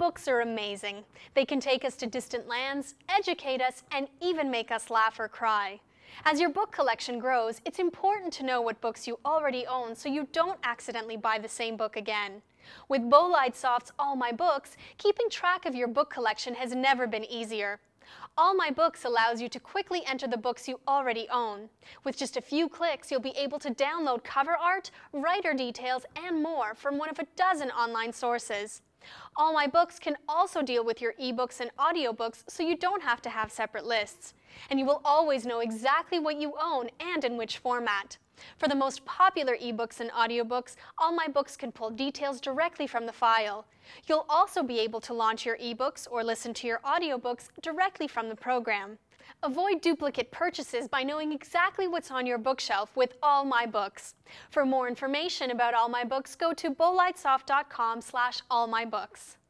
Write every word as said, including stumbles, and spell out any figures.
Books are amazing. They can take us to distant lands, educate us, and even make us laugh or cry. As your book collection grows, it's important to know what books you already own so you don't accidentally buy the same book again. With Bolide Soft's All My Books, keeping track of your book collection has never been easier. All My Books allows you to quickly enter the books you already own. With just a few clicks, you'll be able to download cover art, writer details, and more from one of a dozen online sources. All My Books can also deal with your ebooks and audiobooks so you don't have to have separate lists. And you will always know exactly what you own and in which format. For the most popular ebooks and audiobooks, All My Books can pull details directly from the file. You'll also be able to launch your ebooks or listen to your audiobooks directly from the program. Avoid duplicate purchases by knowing exactly what's on your bookshelf with All My Books. For more information about All My Books, go to bolidesoft dot com slash all my books.